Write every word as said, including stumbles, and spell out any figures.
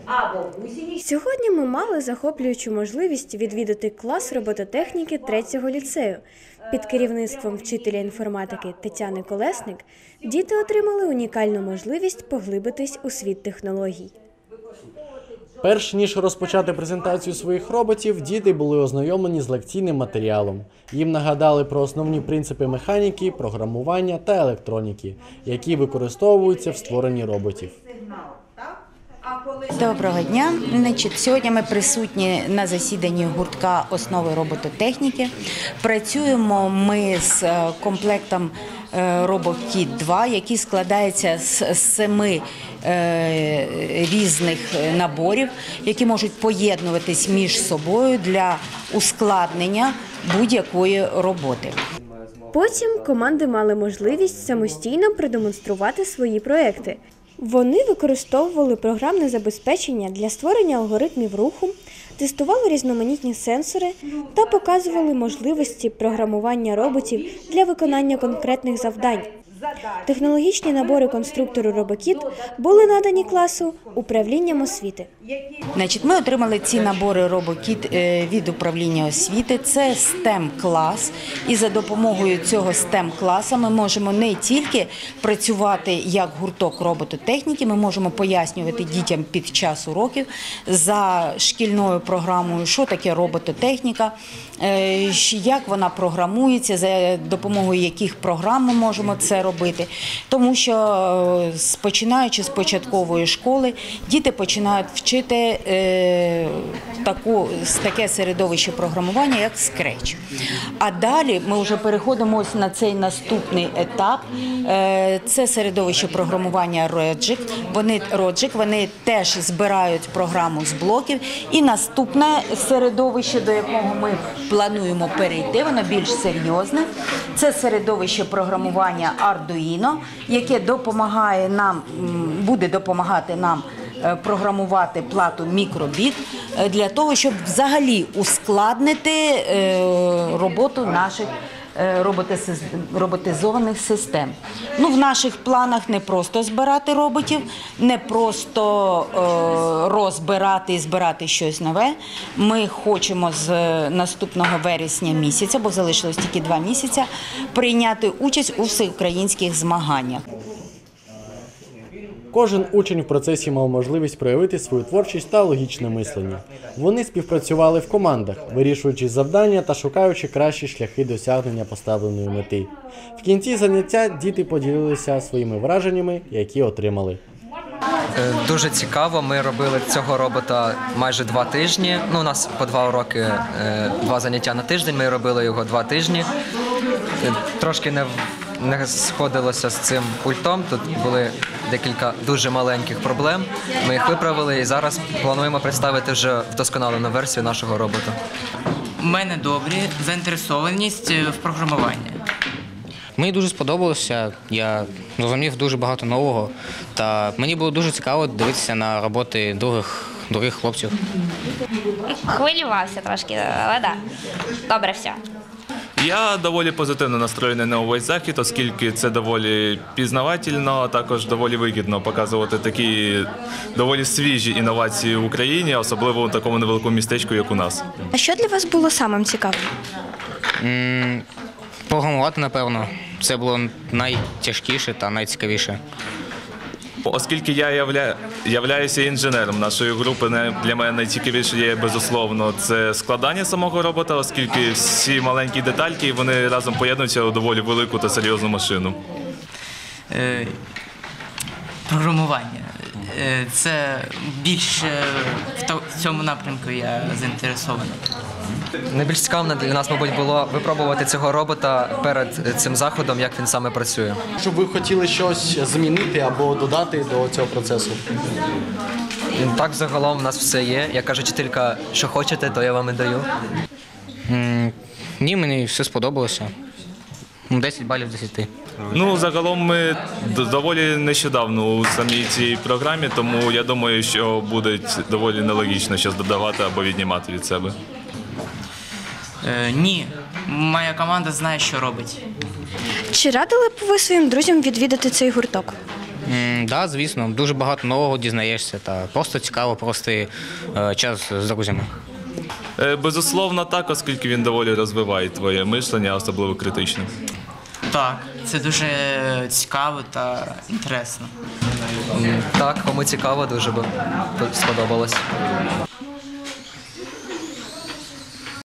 Сьогодні ми мали захоплюючу можливість відвідати клас робототехніки третього ліцею. Під керівництвом вчителя інформатики Тетяни Колесник діти отримали унікальну можливість поглибитись у світ технологій. Перш ніж розпочати презентацію своїх роботів, діти були ознайомлені з лекційним матеріалом. Їм нагадали про основні принципи механіки, програмування та електроніки, які використовуються в створенні роботів. Доброго дня. Значить, сьогодні ми присутні на засіданні гуртка «Основи робототехніки». Працюємо ми з комплектом RoboKit два, який складається з семи різних наборів, які можуть поєднуватись між собою для ускладнення будь-якої роботи. Потім команди мали можливість самостійно продемонструвати свої проекти. Вони використовували програмне забезпечення для створення алгоритмів руху, тестували різноманітні сенсори та показували можливості програмування роботів для виконання конкретних завдань. Технологічні набори конструктору RoboKit були надані класу управлінням освіти. Значить, ми отримали ці набори RoboKit від управління освіти. Це стем-клас, і за допомогою цього стем-класу ми можемо не тільки працювати як гурток робототехніки, ми можемо пояснювати дітям під час уроків за шкільною програмою, що таке робототехніка, як вона програмується, за допомогою яких програм ми можемо це робити. Тому що, починаючи з початкової школи, діти починають вчити е, таку, таке середовище програмування, як Scratch. А далі ми вже переходимо ось на цей наступний етап. Е, це середовище програмування Logic. Вони, Logic, вони теж збирають програму з блоків. І наступне середовище, до якого ми плануємо перейти, воно більш серйозне. Це середовище програмування Arduino, яке допомагає нам, буде допомагати нам програмувати плату мікробіт для того, щоб взагалі ускладнити роботу наших роботизованих систем. Ну, в наших планах не просто збирати роботів, не просто е, розбирати і збирати щось нове. Ми хочемо з наступного вересня місяця, бо залишилось тільки два місяці, прийняти участь у всеукраїнських змаганнях. Кожен учень в процесі мав можливість проявити свою творчість та логічне мислення. Вони співпрацювали в командах, вирішуючи завдання та шукаючи кращі шляхи досягнення поставленої мети. В кінці заняття діти поділилися своїми враженнями, які отримали. Дуже цікаво. Ми робили цього робота майже два тижні. Ну, у нас по два уроки, два заняття на тиждень. Ми робили його два тижні. Трошки не не сходилося з цим пультом. Тут були декілька дуже маленьких проблем. Ми їх виправили і зараз плануємо представити вже вдосконалену версію нашого робота. У мене добрі заінтересованість в програмуванні. Мені дуже сподобалося, я зрозумів дуже багато нового, та мені було дуже цікаво дивитися на роботи других, других хлопців. Хвилювався трошки, але так, добре все. Я доволі позитивно настроєний на увесь захід, оскільки це доволі пізнавательно, а також доволі вигідно показувати такі доволі свіжі інновації в Україні, особливо у такому невеликому містечку, як у нас. А що для вас було самим цікавим? М-м, програмувати, напевно. Це було найтяжкіше та найцікавіше. Оскільки я явля... являюся інженером нашої групи, для мене найцікавіше є, безусловно, це складання самого робота, оскільки всі маленькі детальки, вони разом поєднуються у доволі велику та серйозну машину. Е, програмування. Е, це більше в цьому напрямку я заінтересований. Найбільш цікавим для нас, мабуть, було випробувати цього робота перед цим заходом, як він саме працює. Щоб ви хотіли щось змінити або додати до цього процесу? Так, загалом у нас все є. Як каже вчителька, що хочете, то я вам і даю. М-м, ні, мені все сподобалося. десять балів з десяти. Ну, загалом ми доволі нещодавно у самій цій програмі, тому я думаю, що буде доволі нелогічно щось додавати або віднімати від себе. Е, ні, моя команда знає, що робить. Чи радили б ви своїм друзям відвідати цей гурток? Так, да, звісно, дуже багато нового дізнаєшся та просто цікаво провести е, час з друзями. Е, Безусловно, так, оскільки він доволі розвиває твоє мислення, особливо критичне. Так, це дуже цікаво та інтересно. Так, кому цікаво, дуже би сподобалось.